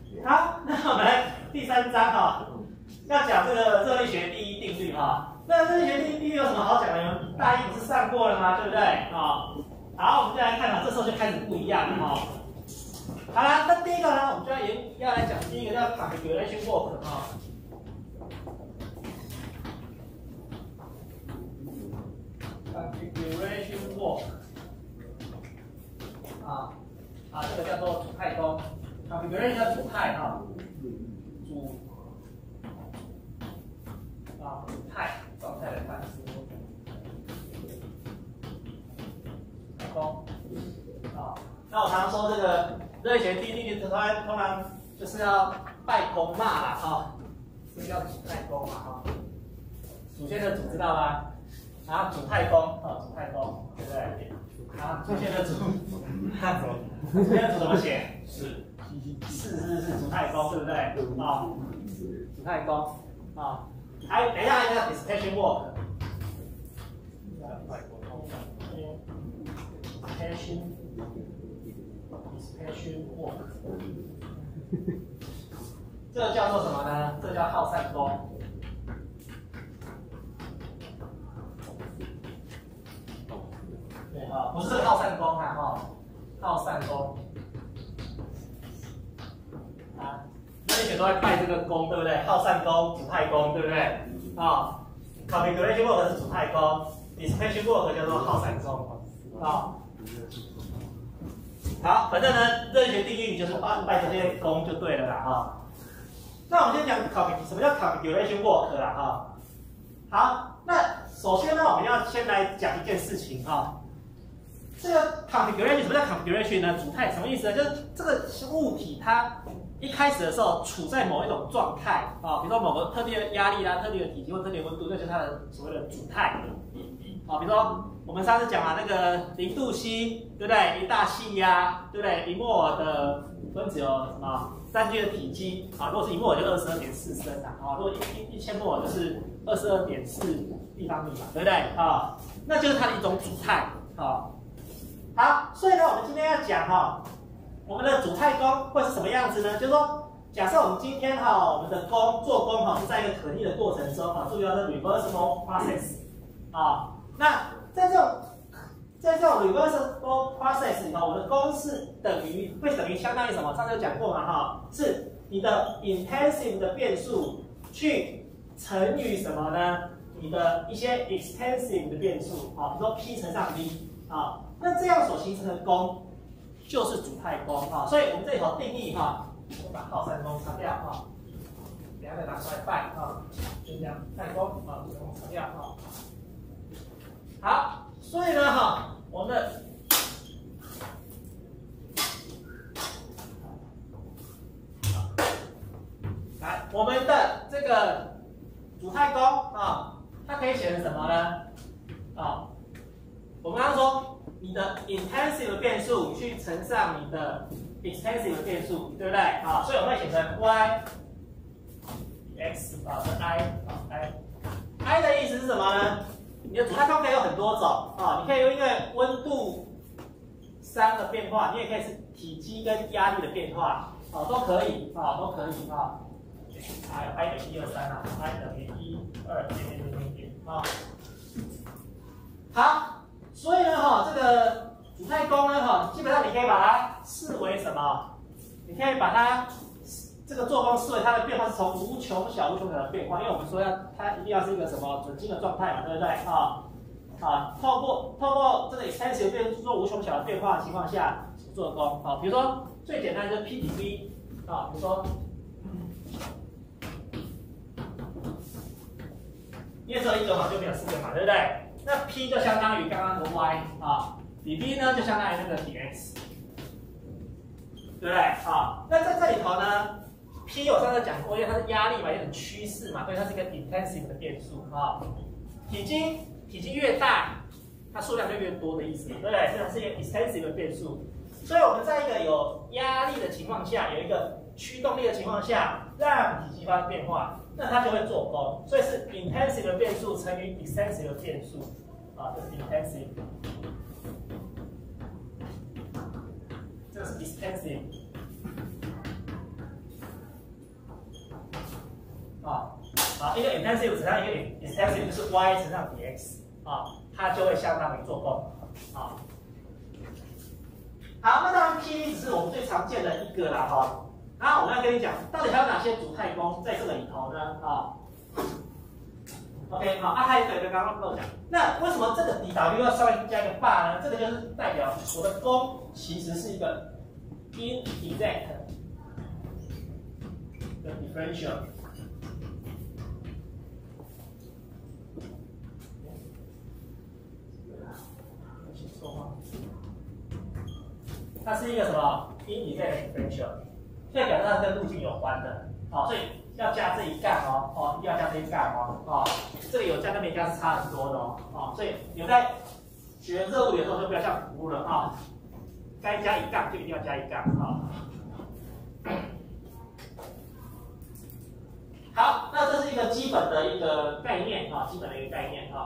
好，那我们第3章哈，要讲这个热力学第一定律哈。那热力学第一定律有什么好讲的？大一不是上过了吗？对不对？啊，好，我们就来看这时候就开始不一样了哈。好了，那第一个呢，我们就要来讲第一个叫 configuration work 哈。configuration work 这个叫做主态功 ，configuration 叫主态哈，主态状态的反思功那我常说这个热力学第一定律，通常就是要拜功嘛啦这个叫主态功嘛主线的主知道吗？主态功主态功对不对？主线的主，主线的主怎么写？是主态功对不对？主態功还等一下还有一个 dispersion work。dispersion work， 这叫做什么呢？这叫耗散功。对不是这个耗散功耗散功热力学都会拜这个功，对不对？耗散功、主态功，对不对？configuration work 是主态功 ，dispersion work 叫做耗散功好，反正呢，热力学定律就是拜这些功就对了啦那我们先讲什么叫 configuration work 啦好，那首先呢，我们要先来讲一件事情这个 configuration 什么叫 configuration 呢？主态什么意思呢？就是这个物体它一开始的时候处在某一种状态比如说某个特定的压力特定的体积或特定的温度，那就是它的所谓的主态比如说我们上次讲那个0度 C， 对不对？一大气压，对不对？1摩尔的分子有什么占据的体积如果是1摩尔就22.4升如果1000摩尔就是22.4立方米嘛，对不对那就是它的一种主态好，所以呢，我们今天要讲我们的主态功会是什么样子呢？就是说，假设我们今天我们的做功是在一个可逆的过程中注意到这 reversible process 那在这种 reversible process 里头，我的功是会等于相当于什么？上次有讲过嘛是你的 intensive 的变数去乘以什么呢？你的一些 extensive 的变数比如说 P 乘上 V 那这样所形成的功就是主态功所以我们这里头定义我把耗散功擦掉等一下再拿出来拜就这样态功擦掉好，所以呢我们的我们的这个主态功它可以写成什么呢？我们刚刚说你的 intensive 变数去乘上你的 extensive 变数，对不对？所以我们会写成 y x 是 i 的意思是什么呢？你的主态功可以有很多种你可以用一个温度3的变化，你也可以是体积跟压力的变化都可以都可以还有 i 等于1、2、3i 等于1、2好，所以呢这个主态功呢基本上你可以把它视为什么？你可以把它这个做功视为它的变化是从无穷小的变化，因为我们说它一定要是一个什么准经的状态嘛，对不对透过这个 extensive 变数做无穷小的变化的情况下所做的功比如说最简单就是 P 比 V 比如说因为只有一个就没有4个嘛，对不对？那 P 就相当于刚刚的 Y比 V 呢就相当于那个比 X， 对不对那在这里头呢 ，P 我上次讲过，因为它是压力嘛，有点趋势嘛，所以它是一个 intensive 的变数体积越大，它数量就越多的意思，对不对？所以它是一个 extensive 的变数。所以我们在一个有压力的情况下，有一个驱动力的情况下，让体积发生变化，那它就会做功。所以是 intensive 的变数乘以 extensive 的变数这是 intensive， 这个是 extensive。 一个 intensive 乘上一个 extensive 就是 y 乘上 dx 它就会相当于做功好，那当然 PV 只是我们最常见的一个啦然后我们要跟你讲，到底还有哪些主态功在这个里头呢？OK 还有一个刚刚漏讲，那为什么这个 dw 要稍微加一个 bar 呢？这个就是代表我的功其实是一个 inexact 的 differential。它是一个什么 inexact differential， 所以表示它跟路径有关的，所以要加这一杠一定要加这一杠这个有加跟没加是差很多的所以你们在学热物理的时候就不要像服务了该加一杠就一定要加一杠好，那这是一个基本的一个概念基本的一个概念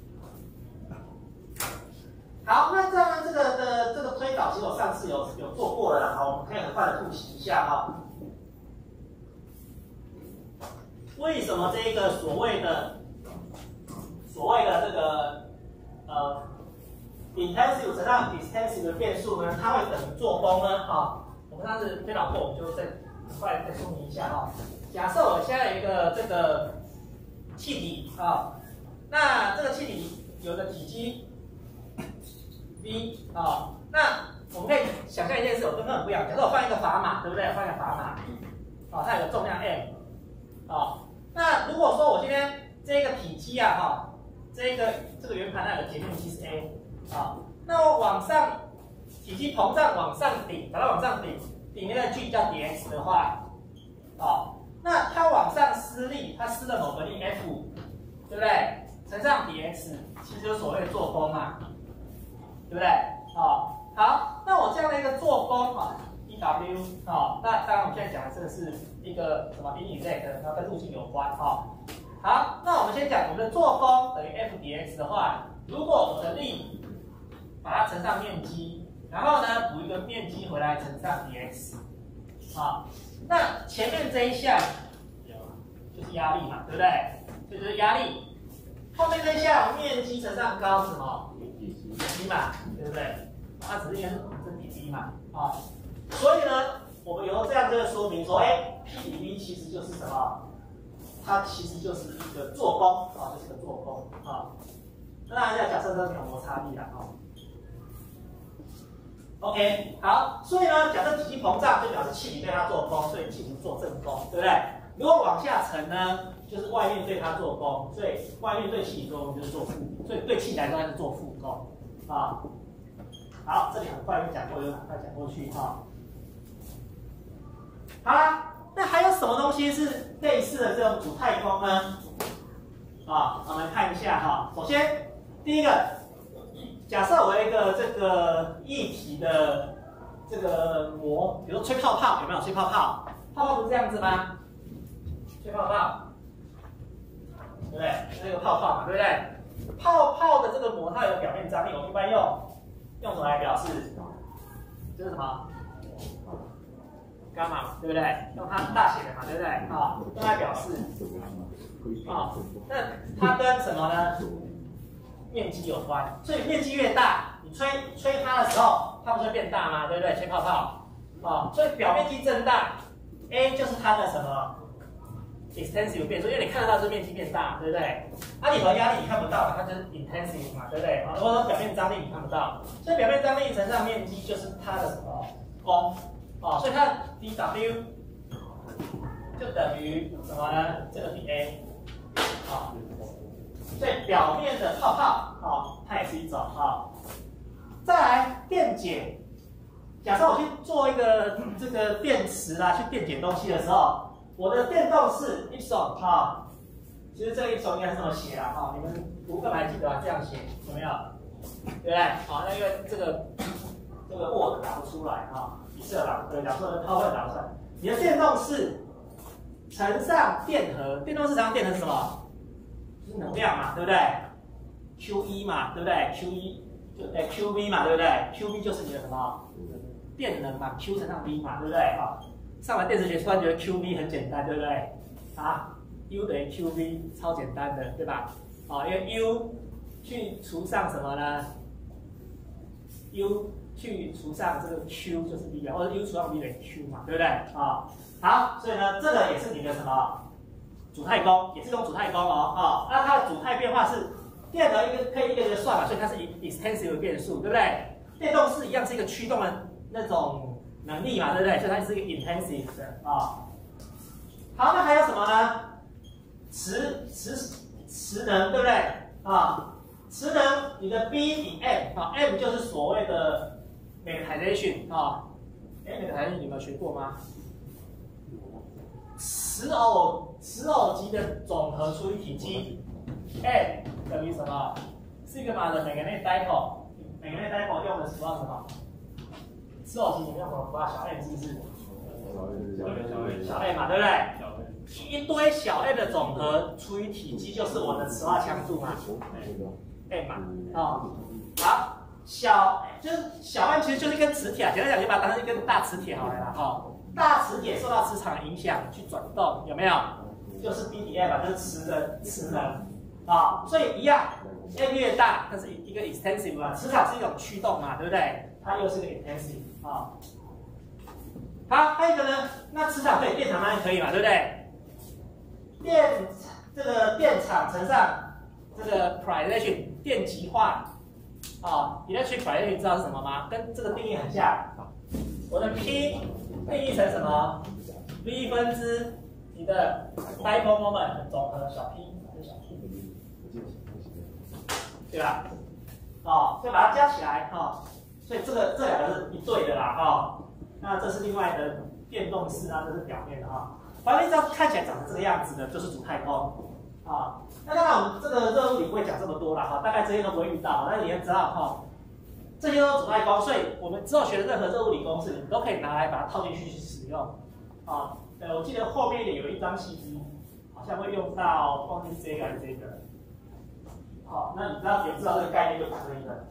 好，那当然这个推导，其实我上次有做过了啦，我们可以很快的复习一下为什么这个所谓的这个intensive 乘上 extensive 的变数呢，它会等于做功呢我们上次推导过，我们就再很快再说明一下假设我现在有一个这个气体那这个气体有个体积。V 那我们可以想象一件事，我跟很不一样。假设我放一个砝码，对不对？放一个砝码，它有个重量 m，那如果说我今天这个体积这个圆盘它有个截面积是 a，那我往上体积膨胀往上顶，把它往上顶，顶面的距离叫 dx 的话，那它往上施力，它施了某个力 F， 对不对？乘上 dx， 其实就是所谓的做功嘛。对不对？好，那我这样的一个做功EW 那当然我们现在讲的这个是一个什么inexact，它跟路径有关好，那我们先讲我们的做功等于 f dx 的话，如果我的力把它乘上面积，然后呢补一个面积回来乘上 dx，那前面这一项就是压力嘛，对不对？这就是压力。后面这一项面积乘上高是什么？底嘛，对不对？它只是因为是底积嘛，所以呢，我们有这样的说明说，P 底 V 其实就是什么？它其实就是一个做功就是个做功那当然要假设这是有摩擦力啦OK， 好，所以呢，假设体积膨胀就表示气体对它做功，所以气体做正功，对不对？如果往下沉呢，就是外面对它做功，所以外面对气体做功就是做负，所以对气体来说它是做负功好，这里很快就讲过，就很快讲过去好啦，那还有什么东西是类似的这种主态功呢？我们看一下首先第一个，假设我有一个这个液体的这个膜，比如说吹泡泡，有没有吹泡泡？泡泡不是这样子吗？吹泡泡，对不对？这个泡泡嘛，对不对？泡泡的这个膜它有表面张力，我们一般用什么来表示？这是什么？伽马，对不对？用它大写的嘛，对不对？用来表示。那它跟什么呢？面积有关，所以面积越大，你吹它的时候，它不是会变大吗？对不对？吹泡泡，所以表面积增大 ，A 就是它的什么 extensive 变数，因为你看得到是面积变大，对不对？里头压力你看不到，它就是 intensive 嘛，对不对？如果说表面张力你看不到，所以表面张力乘上面积就是它的什么功，所以它的 dW 就等于什么呢？这个 dA， 所以表面的泡泡，它也是一种再来电解，假设我去做一个这个电池去电解东西的时候，我的电动是Epsilon其实这个Epsilon应该是这么写啦你们读课还记得这样写有没有？对不对？那因为这个 Word 打不出来你是打出来的泡泡打不出来，你的电动是乘上电荷，电动是乘上电荷是什么？就是能量嘛，对不对 ？Q1 嘛，对不对 ？Q1 就QV 嘛，对不对 ？QV 就是你的什么电能嘛 ，Q 乘上 V 嘛，对不对？上完电磁学突然觉得 QV 很简单，对不对？ U 等于 QV， 超简单的，对吧？啊，因为 U 去除上什么呢 ？U 去除上这个 Q 就是 V 啊，或者 U 除上 V 等于 Q 嘛，对不对？啊，好，所以呢，这个也是你的什么主态功，也是用主态功哦，啊，那它的主态变化是电流可以一个一个算嘛，所以它是 extensive 的变数，对不对？电动是一样是一个驱动的那种能力嘛，对不对？所以它是一个 intensive 的啊。好，那还有什么呢？磁能，对不对？啊，磁能你的 B 比 M 啊 ，M 就是所谓的 magnetization 啊。magnetization 你有没有学过吗？磁偶极的总和除以体积 ，M 等于什么？是一个嘛的magnetic dipole。magnetic dipole 用的符号什么？磁偶极里面用什么符号？小 m 是不是？小 m 嘛，对不对？一堆小 m 的总和除以体积就是我的磁化强度嘛 ，m 嘛，哦，好，就是小 m 其实就是一根磁铁，简单讲就把它当成一根大磁铁好了啦，哦，大磁铁受到磁场的影响去转动，有没有？就是 B 比 M 嘛，就是磁能，啊，所以一样 ，m 越大，它是一个 extensive 嘛，磁场是一种驱动嘛，对不对？它又是个 intensive 啊。好，还有一个呢，那磁场可以，电场当然可以嘛，对不对？这个电场乘上这个 polarizer 电极化啊 ，electric polarizer 知道是什么吗？跟这个定义很像。我的 P 定义成什么 ？V 分之你的 dipole moment 的总和小 p 跟小 p， 对吧？哦，所以把它加起来哦，所以这两个是一对的啦哦。那这是另外的电动式啊，这是表面的啊。反正一张看起来长成这个样子的，就是主太空啊。那当然我们这个热物理不会讲这么多了哈，大概这些都不会遇到，但是你要知道哈，这些都是主太空，所以我们之后学的任何热物理公式，你都可以拿来把它套进去使用啊。我记得后面有一张细支，好像会用到，忘记这个还是这个。好，那你知道这个概念就把这一个。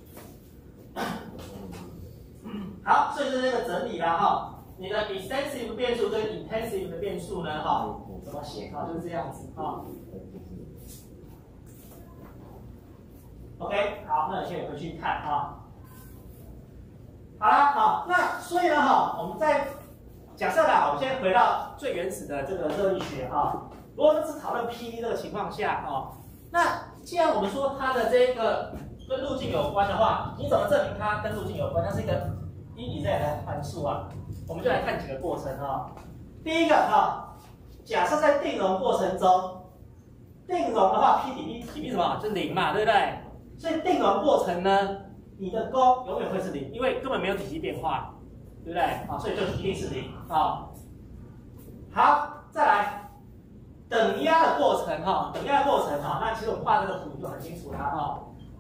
好，所以这是一个整理啦哈。你的 extensive 变数跟 intensive 的变数呢，哈，怎么写哈？就是这样子哈。OK， 好，那你先回去看哈。好了，好，那所以呢，哈，我们在假设啦，我们先回到最原始的这个热力学哈。如果是讨论 PV 这个情况下哈，那既然我们说它的这个跟路径有关的话，你怎么证明它跟路径有关？它是一个一比 z 的函数啊。我们就来看几个过程哈。第一个哈，假设在定容过程中，定容的话 ，P 底 B 什么？就是0嘛，对不对？所以定容过程呢，你的功永远会是0，因为根本没有体积变化，对不对？啊，所以就一定是0啊。好，再来等压的过程哈，等压的过程哈，那其实我们画这个图就很清楚了哈。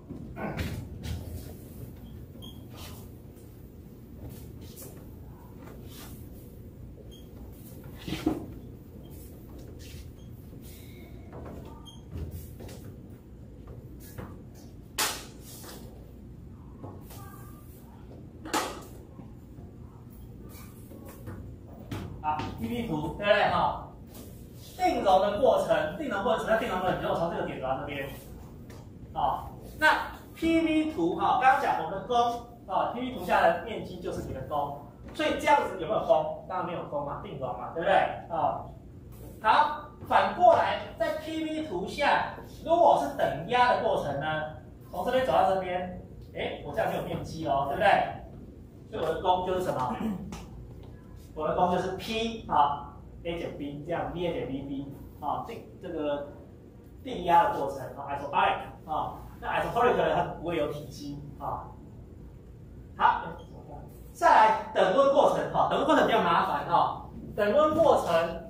好 ，PV 图对不对哈？定容的过程，那定容过程你就从这个点走到这边。好，那 PV 图哈，刚刚讲我们的功啊 ，PV 图下的面积就是你的功，所以这样子有没有功？当然没有功嘛，定容嘛，对不对？啊，好，反过来在 PV 图下，如果是等压的过程呢，从这边走到这边，我这样就有面积哦，对不对？所以我的功就是什么？我的功就是 P 啊 A 减 B 这样 V A 减 VB 啊，这个定压的过程啊 isobaric 啊，那 isobaric 呢它不会有体积啊。好，再来等温过程哈，等温过程比较麻烦哈，等温过程。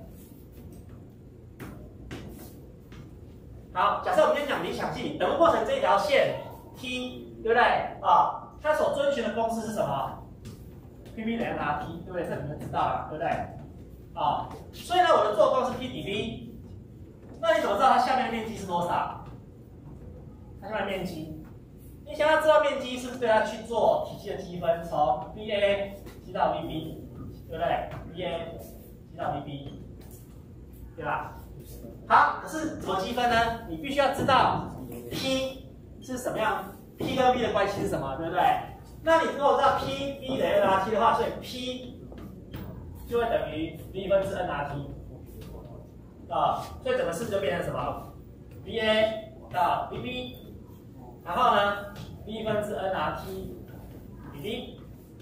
好，假设我们今天讲理想剂，等温过程这条线 T 对不对啊？它所遵循的公式是什么？ PV 等于 RT， 对不对？这你们知道了，对不对？啊，所以呢，我的做功是 P 底 V。那你怎么知道它下面的面积是多少？它下面的面积，你想要知道面积，是不是对它去做体积的积分？从 VA 积到 VB， 对不对 ？VA 积到 VB， 对吧？好， 可是怎么积分呢？你必须要知道 P 是什么样 ，P 跟 V 的关系是什么，对不对？那你如果知道 P V 等于 NRT 的话，所以 P 就会等于 V 分之 NRT 所以整个式就变成什么 ？VA 到 VB， 然后呢 V 分之 NRT 比 V。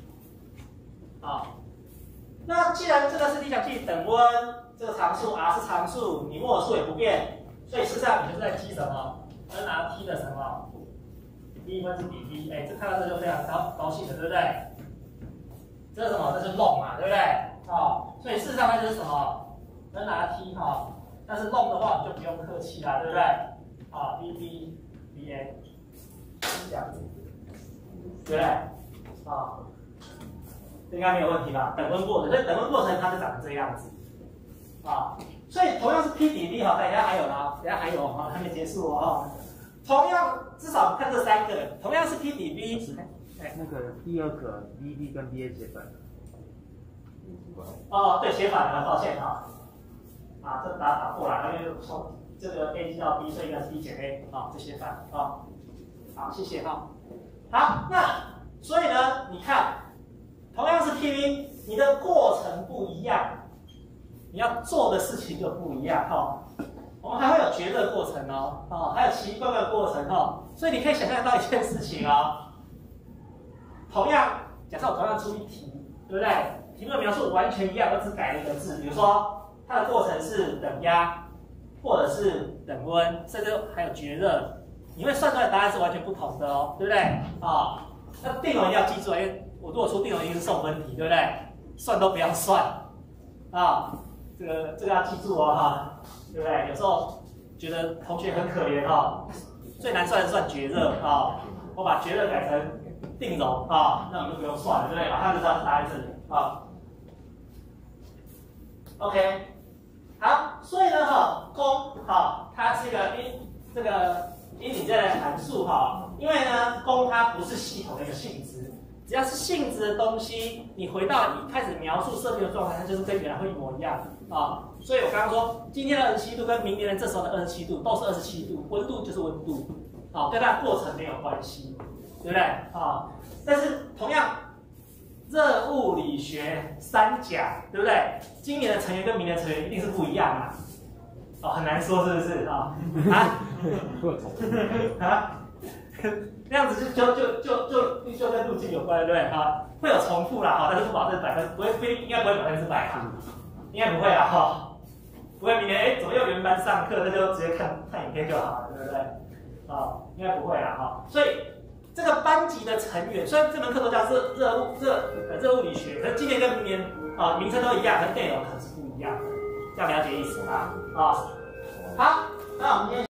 那既然这个是理想气等温，这个常数 R 是常数，你摩尔数也不变，所以事实上你就是在积什么 NRT 的什么 V 分之比 V， 哎，这看到这就非常高兴了，对不对？这是什么？这是 log 嘛，对不对？所以事实上它就是什么 NRT 但是 log 的话你就不用客气啦，对不对？VB VA 这样子，对不对？应该没有问题吧？等温过程，所以等温过程它就长成这样子所以同样是 P 比 V 等一下还有呢，等一下还有还没结束同样至少看这三个，同样是 P 比 V。 那个第二个 VB 跟 VA 写反了。 对，写反了，抱歉这打过来，因为从这个 A 到 B， 所以应该是 B 减 A 这写反好，谢谢好，那所以呢，你看。同样是 PV， 你的过程不一样，你要做的事情就不一样我们还会有绝热过程还有奇怪的过程所以你可以想象到一件事情同样，假设我同样出一题，对不对？题目的描述完全一样，我只改了一个字，比如说它的过程是等压，或者是等温，甚至还有绝热，你会算出来的答案是完全不同的对不对？那定容一定要记住因为我如果出定容一定是送分题，对不对？算都不要算这个要记住对不对？有时候觉得同学很可怜最难算的算绝热我把绝热改成定容那我们就不用算了，对不对？马上就知道答案这里OK， 好，所以呢公它是一个这个因你这的函数因为呢公它不是系统的一个性质。只要是性质的东西，你回到一开始描述设定的状态，它就是跟原来会一模一样所以我刚刚说，今天的27度跟明年的这时候的27度都是27度，温度就是温度跟它的过程没有关系，对不对但是同样，热物理学三甲，对不对？今年的成员跟明年的成员一定是不一样很难说是不是那样子就跟路径有关，对不对会有重复啦但是不保证应该不会100%应该不会啦不会明年怎么又原班上课，那就直接看影片就好了，对不对应该不会啦所以这个班级的成员，虽然这门课都叫热物理学，可是今年跟明年名称都一样，可是内容可能是不一样的，这样了解意思好，那我们今天。